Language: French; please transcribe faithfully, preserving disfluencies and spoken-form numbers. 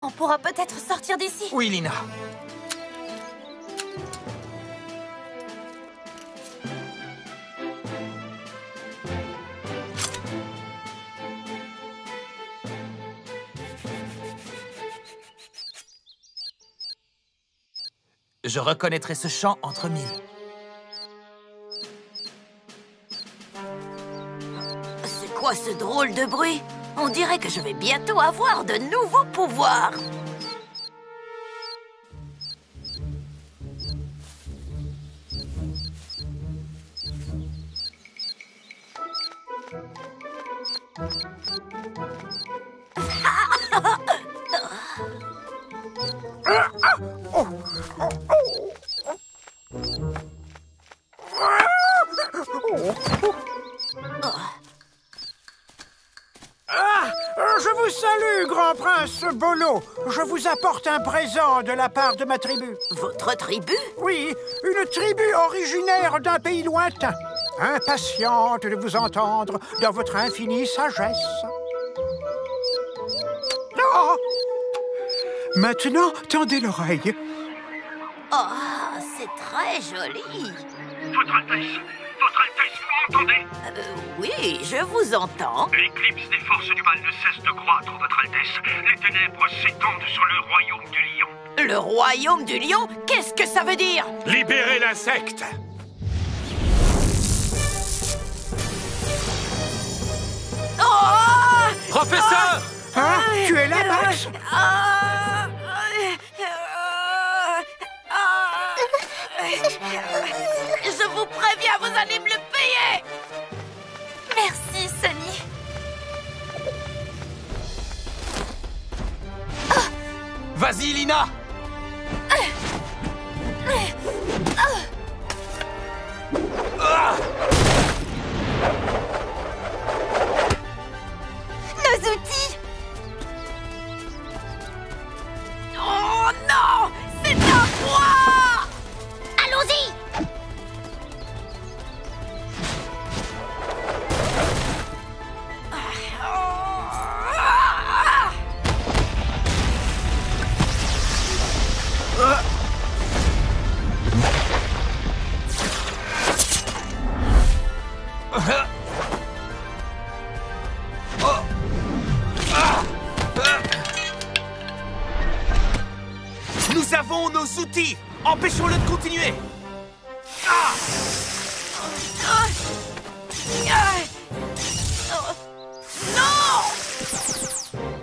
On pourra peut-être sortir d'ici. Oui, Lina. Je reconnaîtrai ce chant entre mille. C'est quoi ce drôle de bruit? On dirait que je vais bientôt avoir de nouveaux pouvoirs. Je vous salue, grand prince Bolo. Je vous apporte un présent de la part de ma tribu. Votre tribu? Oui, une tribu originaire d'un pays lointain, impatiente de vous entendre dans votre infinie sagesse. Oh! Maintenant, tendez l'oreille. Oh, c'est très joli. Votre Altesse, Votre Altesse, vous m'entendez? Euh, oui, je vous entends. L'éclipse des forces du mal ne cesse de croître, Votre Altesse. Les ténèbres s'étendent sur le royaume du lion. Le royaume du lion? Qu'est-ce que ça veut dire? Libérez l'insecte! Oh! Professeur! Hein? Tu es là, Max? Ah! Je vous préviens, vous allez me le payer! Merci, Sunny. Vas-y, Lina! Nos outils! Oh non! C'est un roi! Allons-y! Nous avons nos outils! Empêchons-le de continuer! Ah! Non!